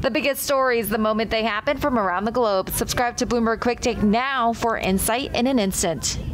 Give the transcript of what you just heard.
The biggest stories the moment they happen from around the globe. Subscribe to Bloomberg Quicktake now for insight in an instant.